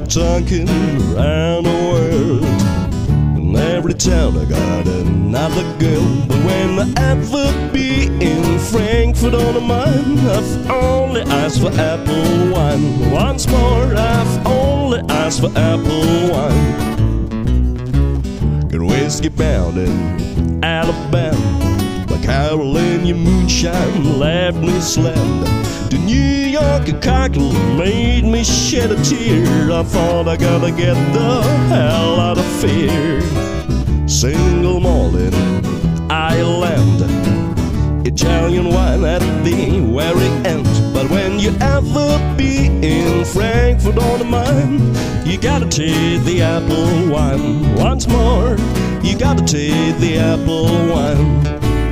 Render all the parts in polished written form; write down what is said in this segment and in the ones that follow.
honky-tonkin' around the world. In every town I got another girl. But when I ever be in Frankfurt on the Main, I've only asked for apple wine. Once more, I've only asked for apple wine. Got whiskey bound in Alabama, like Carolina moonshine left me slammed. The New York cocktail made me shed a tear. I thought I gotta get the hell out of here. Single malt in Ireland, Italian wine at the very end. But when you ever be in Frankfurt on the Main, you gotta take the apple wine. Once more, you gotta take the apple wine.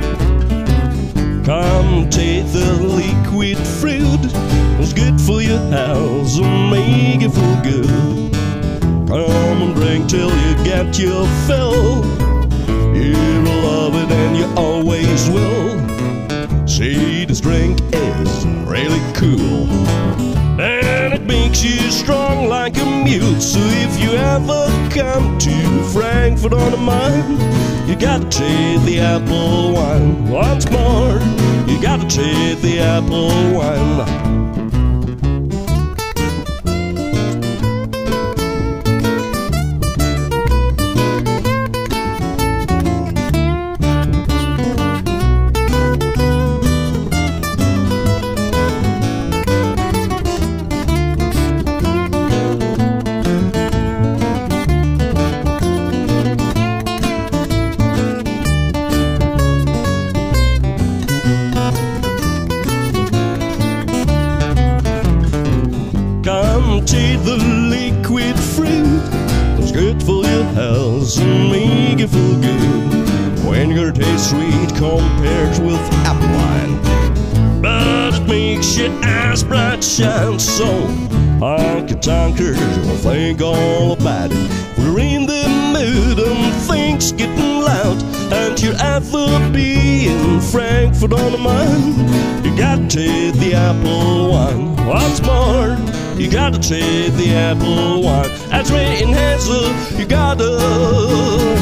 Come take the liquid fruit, it's good for your house and make you feel good. Come and drink till you get your fill. You'll love it and you always will. See, this drink is really cool, and it makes you strong like a mule. So if you ever come to Frankfurt on the Main, you gotta take the apple wine. Once more, you gotta take the apple wine. Come take the liquid fruit, it's good for your health and make you feel good. When your taste sweet compared with apple wine, but it makes your eyes bright shine. So honky-tonkers will think all about it. We're in the mood and things getting loud, and you'll ever be in Frankfurt on the Main, you gotta take the apple wine. Once more, you gotta take the apple wine. As rain Hazel, you gotta